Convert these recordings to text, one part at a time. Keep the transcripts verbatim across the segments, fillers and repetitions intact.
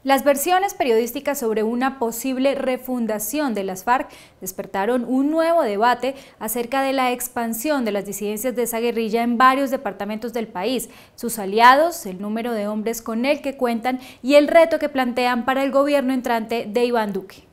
Las versiones periodísticas sobre una posible refundación de las FARC despertaron un nuevo debate acerca de la expansión de las disidencias de esa guerrilla en varios departamentos del país, sus aliados, el número de hombres con el que cuentan y el reto que plantean para el gobierno entrante de Iván Duque.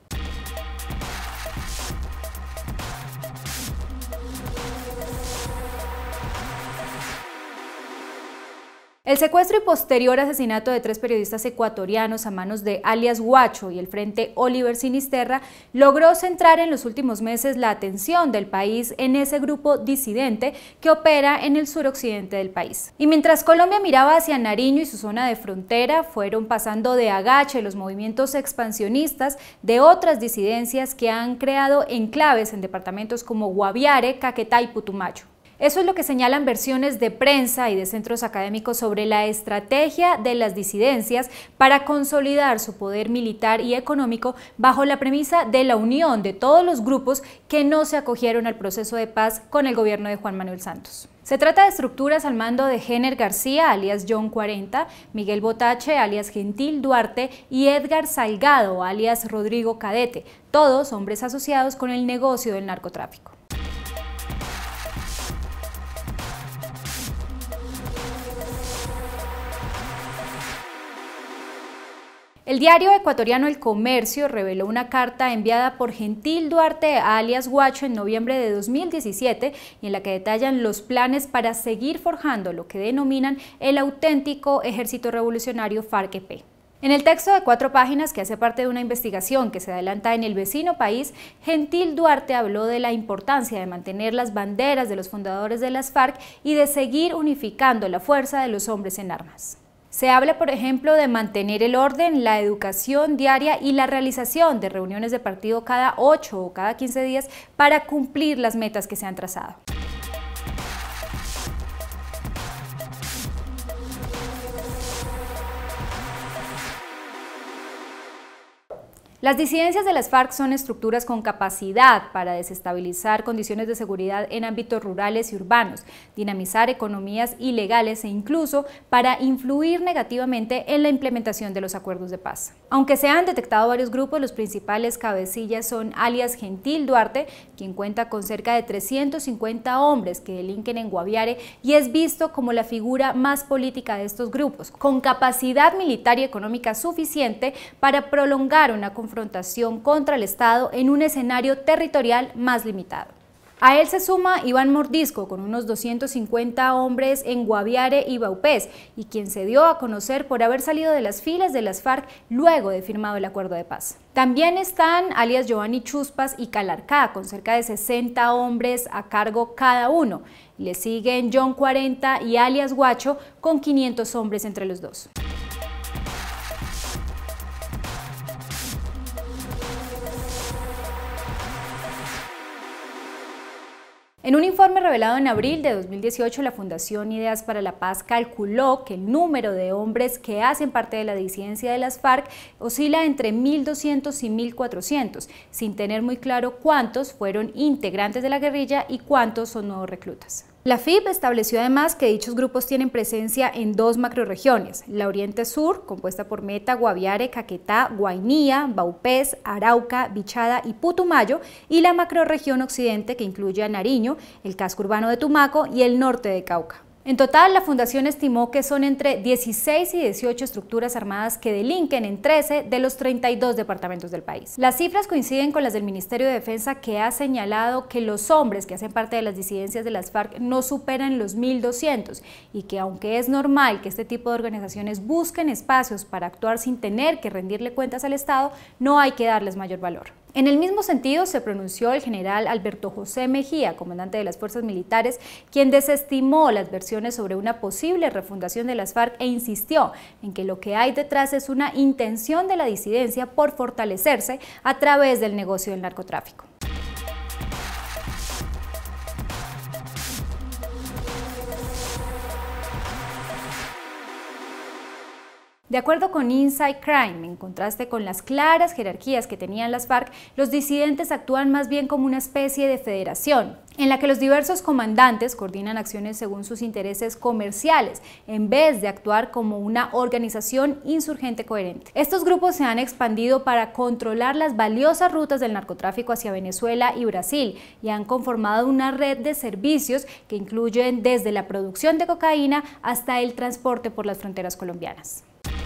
El secuestro y posterior asesinato de tres periodistas ecuatorianos a manos de alias Guacho y el Frente Oliver Sinisterra logró centrar en los últimos meses la atención del país en ese grupo disidente que opera en el suroccidente del país. Y mientras Colombia miraba hacia Nariño y su zona de frontera, fueron pasando de agache los movimientos expansionistas de otras disidencias que han creado enclaves en departamentos como Guaviare, Caquetá y Putumayo. Eso es lo que señalan versiones de prensa y de centros académicos sobre la estrategia de las disidencias para consolidar su poder militar y económico bajo la premisa de la unión de todos los grupos que no se acogieron al proceso de paz con el gobierno de Juan Manuel Santos. Se trata de estructuras al mando de Jenner García, alias John cuarenta, Miguel Botache, alias Gentil Duarte, y Edgar Salgado, alias Rodrigo Cadete, todos hombres asociados con el negocio del narcotráfico. El diario ecuatoriano El Comercio reveló una carta enviada por Gentil Duarte alias Guacho en noviembre de dos mil diecisiete y en la que detallan los planes para seguir forjando lo que denominan el auténtico ejército revolucionario FARC-E P. En el texto de cuatro páginas, que hace parte de una investigación que se adelanta en el vecino país, Gentil Duarte habló de la importancia de mantener las banderas de los fundadores de las FARC y de seguir unificando la fuerza de los hombres en armas. Se habla, por ejemplo, de mantener el orden, la educación diaria y la realización de reuniones de partido cada ocho o cada quince días para cumplir las metas que se han trazado. Las disidencias de las FARC son estructuras con capacidad para desestabilizar condiciones de seguridad en ámbitos rurales y urbanos, dinamizar economías ilegales e incluso para influir negativamente en la implementación de los acuerdos de paz. Aunque se han detectado varios grupos, los principales cabecillas son alias Gentil Duarte, quien cuenta con cerca de trescientos cincuenta hombres que delinquen en Guaviare y es visto como la figura más política de estos grupos, con capacidad militar y económica suficiente para prolongar una confrontación contra el Estado en un escenario territorial más limitado. A él se suma Iván Mordisco, con unos doscientos cincuenta hombres en Guaviare y Vaupés, y quien se dio a conocer por haber salido de las filas de las FARC luego de firmado el acuerdo de paz. También están alias Giovanni Chuspas y Calarcá, con cerca de sesenta hombres a cargo cada uno. Le siguen John cuarenta y alias Guacho, con quinientos hombres entre los dos. En un informe revelado en abril de dos mil dieciocho, la Fundación Ideas para la Paz calculó que el número de hombres que hacen parte de la disidencia de las FARC oscila entre mil doscientos y mil cuatrocientos, sin tener muy claro cuántos fueron integrantes de la guerrilla y cuántos son nuevos reclutas. La F I P estableció además que dichos grupos tienen presencia en dos macrorregiones, la Oriente Sur, compuesta por Meta, Guaviare, Caquetá, Guainía, Vaupés, Arauca, Bichada y Putumayo, y la macrorregión Occidente, que incluye a Nariño, el casco urbano de Tumaco y el norte de Cauca. En total, la Fundación estimó que son entre dieciséis y dieciocho estructuras armadas que delinquen en trece de los treinta y dos departamentos del país. Las cifras coinciden con las del Ministerio de Defensa, que ha señalado que los hombres que hacen parte de las disidencias de las FARC no superan los mil doscientos y que, aunque es normal que este tipo de organizaciones busquen espacios para actuar sin tener que rendirle cuentas al Estado, no hay que darles mayor valor. En el mismo sentido se pronunció el general Alberto José Mejía, comandante de las fuerzas militares, quien desestimó las versiones sobre una posible refundación de las FARC e insistió en que lo que hay detrás es una intención de la disidencia por fortalecerse a través del negocio del narcotráfico. De acuerdo con Inside Crime, en contraste con las claras jerarquías que tenían las FARC, los disidentes actúan más bien como una especie de federación, en la que los diversos comandantes coordinan acciones según sus intereses comerciales, en vez de actuar como una organización insurgente coherente. Estos grupos se han expandido para controlar las valiosas rutas del narcotráfico hacia Venezuela y Brasil y han conformado una red de servicios que incluyen desde la producción de cocaína hasta el transporte por las fronteras colombianas.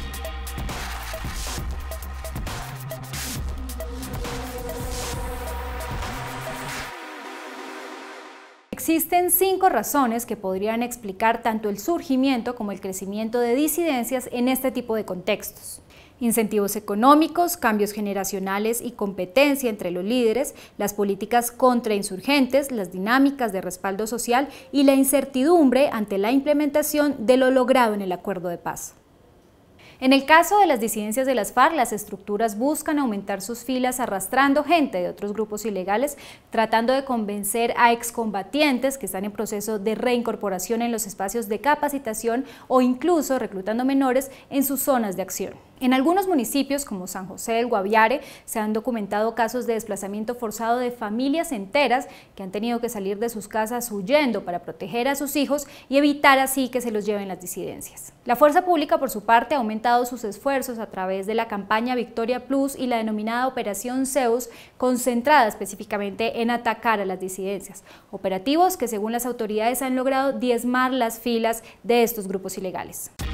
Existen cinco razones que podrían explicar tanto el surgimiento como el crecimiento de disidencias en este tipo de contextos. Incentivos económicos, cambios generacionales y competencia entre los líderes, las políticas contrainsurgentes, las dinámicas de respaldo social y la incertidumbre ante la implementación de lo logrado en el acuerdo de paz. En el caso de las disidencias de las FARC, las estructuras buscan aumentar sus filas arrastrando gente de otros grupos ilegales, tratando de convencer a excombatientes que están en proceso de reincorporación en los espacios de capacitación o incluso reclutando menores en sus zonas de acción. En algunos municipios, como San José del Guaviare, se han documentado casos de desplazamiento forzado de familias enteras que han tenido que salir de sus casas huyendo para proteger a sus hijos y evitar así que se los lleven las disidencias. La fuerza pública, por su parte, ha aumentado sus esfuerzos a través de la campaña Victoria Plus y la denominada Operación Zeus, concentrada específicamente en atacar a las disidencias, operativos que según las autoridades han logrado diezmar las filas de estos grupos ilegales.